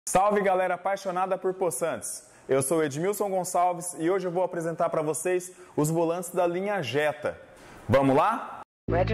Salve galera apaixonada por poçantes! Eu sou Edmilson Gonçalves e hoje eu vou apresentar para vocês os volantes da linha Jetta. Vamos lá?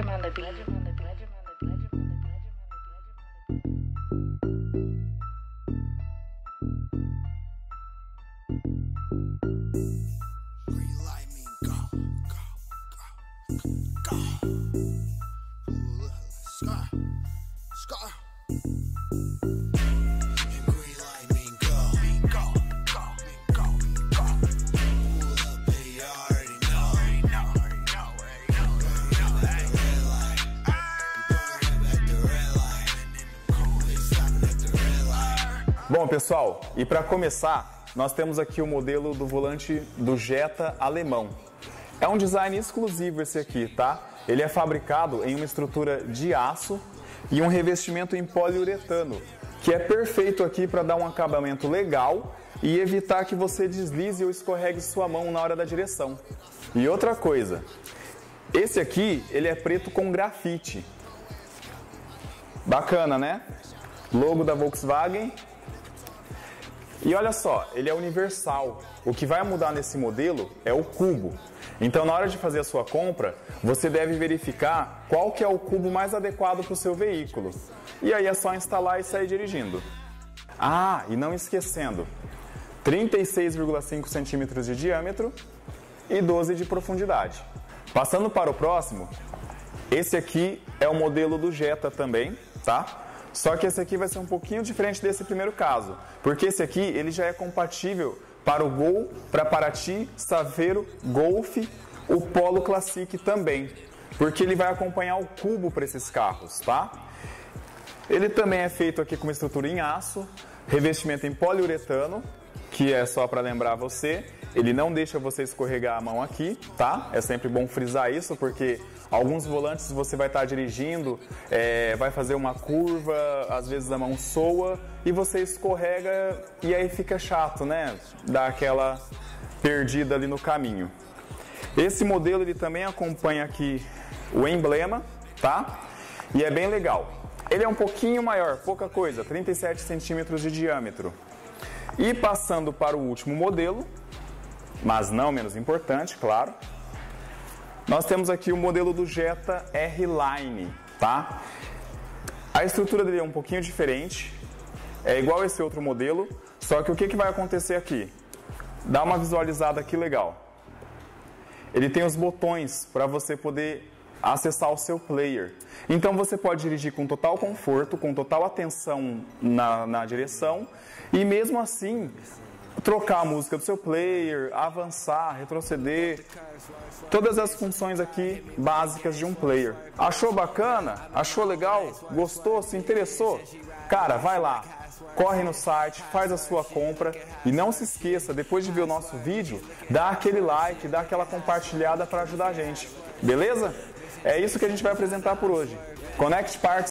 Bom pessoal, e para começar, nós temos aqui o modelo do volante do Jetta alemão. É um design exclusivo esse aqui, tá? Ele é fabricado em uma estrutura de aço e um revestimento em poliuretano, que é perfeito aqui para dar um acabamento legal e evitar que você deslize ou escorregue sua mão na hora da direção. E outra coisa, esse aqui ele é preto com grafite. Bacana, né? Logo da Volkswagen. E olha só, ele é universal. O que vai mudar nesse modelo é o cubo. Então, na hora de fazer a sua compra, você deve verificar qual que é o cubo mais adequado para o seu veículo. E aí é só instalar e sair dirigindo. Ah, e não esquecendo, 36,5 centímetros de diâmetro e 12 de profundidade. Passando para o próximo, esse aqui é o modelo do Jetta também, tá? Só que esse aqui vai ser um pouquinho diferente desse primeiro caso, porque esse aqui ele já é compatível para o Gol, para Paraty, Saveiro, Golf, o Polo Classic também, porque ele vai acompanhar o cubo para esses carros, tá? Ele também é feito aqui com uma estrutura em aço, revestimento em poliuretano, que é só para lembrar você, ele não deixa você escorregar a mão aqui, tá? É sempre bom frisar isso, porque alguns volantes você vai estar dirigindo, vai fazer uma curva, às vezes a mão soa e você escorrega e aí fica chato, né? Dá aquela perdida ali no caminho. Esse modelo ele também acompanha aqui o emblema, tá? E é bem legal. Ele é um pouquinho maior, pouca coisa, 37 centímetros de diâmetro. E passando para o último modelo, mas não menos importante, claro, nós temos aqui o modelo do Jetta R-Line, tá? A estrutura dele é um pouquinho diferente, é igual esse outro modelo, só que o que vai acontecer aqui? Dá uma visualizada aqui legal. Ele tem os botões para você poder acessar o seu player. Então você pode dirigir com total conforto, com total atenção na direção e mesmo assim trocar a música do seu player, avançar, retroceder, todas as funções aqui básicas de um player. Achou bacana? Achou legal? Gostou? Se interessou? Cara, vai lá, corre no site, faz a sua compra e não se esqueça, depois de ver o nosso vídeo, dá aquele like, dá aquela compartilhada para ajudar a gente. Beleza? É isso que a gente vai apresentar por hoje. Connect Parts.